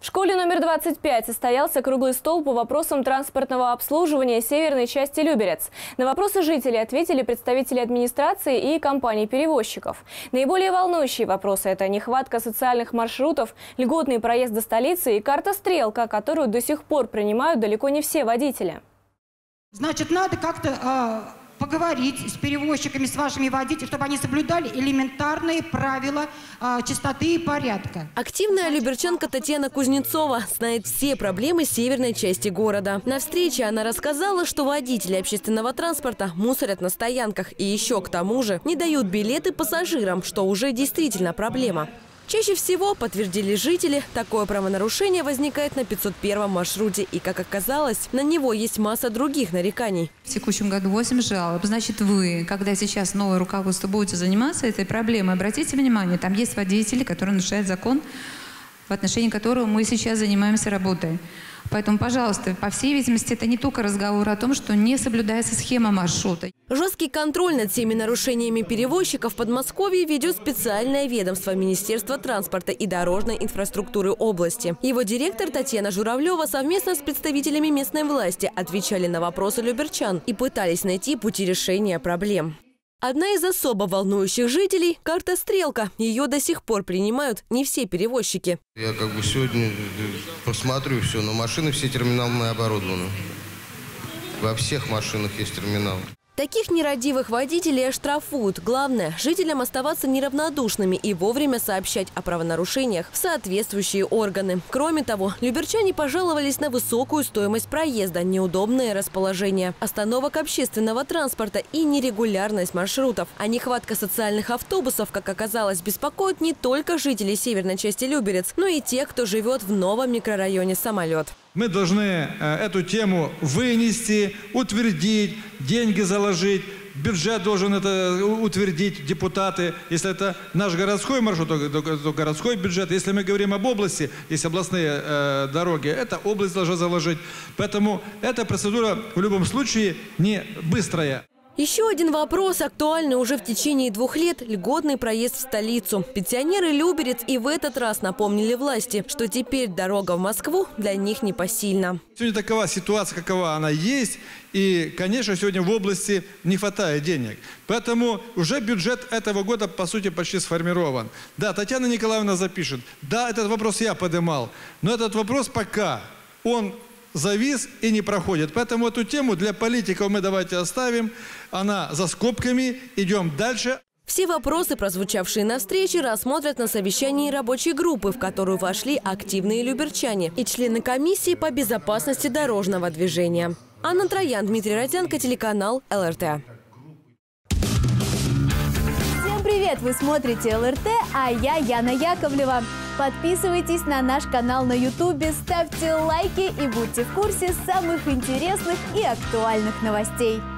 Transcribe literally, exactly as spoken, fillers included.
школе номер двадцать пять состоялся круглый стол по вопросам транспортного обслуживания северной части Люберец. На вопросы жителей ответили представители администрации и компаний-перевозчиков. Наиболее волнующие вопросы – это нехватка социальных маршрутов, льготный проезд до столицы и карта-стрелка, которую до сих пор принимают далеко не все водители. Значит, надо как-то э, поговорить с перевозчиками, с вашими водителями, чтобы они соблюдали элементарные правила э, чистоты и порядка. Активная люберчанка Татьяна Кузнецова знает все проблемы северной части города. На встрече она рассказала, что водители общественного транспорта мусорят на стоянках и еще к тому же не дают билеты пассажирам, что уже действительно проблема. Чаще всего, подтвердили жители, такое правонарушение возникает на пятьсот первом маршруте. И, как оказалось, на него есть масса других нареканий. В текущем году восемь жалоб. Значит, вы, когда сейчас новое руководство будете заниматься этой проблемой, обратите внимание, там есть водители, которые нарушают закон, в отношении которого мы сейчас занимаемся работой. Поэтому, пожалуйста, по всей видимости, это не только разговор о том, что не соблюдается схема маршрута. Жесткий контроль над всеми нарушениями перевозчиков в Подмосковье ведет специальное ведомство Министерства транспорта и дорожной инфраструктуры области. Его директор Татьяна Журавлева совместно с представителями местной власти отвечали на вопросы люберчан и пытались найти пути решения проблем. Одна из особо волнующих жителей – карта-стрелка. Ее до сих пор принимают не все перевозчики. Я как бы сегодня посмотрю все, но машины все терминальные оборудованы. Во всех машинах есть терминал. Таких нерадивых водителей оштрафуют. Главное – жителям оставаться неравнодушными и вовремя сообщать о правонарушениях в соответствующие органы. Кроме того, люберчане пожаловались на высокую стоимость проезда, неудобное расположение остановок общественного транспорта и нерегулярность маршрутов. А нехватка социальных автобусов, как оказалось, беспокоит не только жителей северной части Люберец, но и тех, кто живет в новом микрорайоне «Самолет». Мы должны эту тему вынести, утвердить, деньги заложить. Бюджет должен это утвердить, депутаты. Если это наш городской маршрут, то, то, то городской бюджет. Если мы говорим об области, есть областные э, дороги, это область должна заложить. Поэтому эта процедура в любом случае не быстрая. Еще один вопрос, актуальный уже в течение двух лет – льготный проезд в столицу. Пенсионеры Люберец и в этот раз напомнили власти, что теперь дорога в Москву для них непосильна. Сегодня такова ситуация, какова она есть. И, конечно, сегодня в области не хватает денег. Поэтому уже бюджет этого года, по сути, почти сформирован. Да, Татьяна Николаевна запишет. Да, этот вопрос я поднимал. Но этот вопрос пока, он завис и не проходит. Поэтому эту тему для политиков мы давайте оставим. Она за скобками. Идем дальше. Все вопросы, прозвучавшие на встрече, рассмотрят на совещании рабочей группы, в которую вошли активные люберчане и члены комиссии по безопасности дорожного движения. Анна Троян, Дмитрий Родянко, телеканал эл эр тэ. Всем привет! Вы смотрите эл эр тэ, а я Яна Яковлева. Подписывайтесь на наш канал на ютубе, ставьте лайки и будьте в курсе самых интересных и актуальных новостей.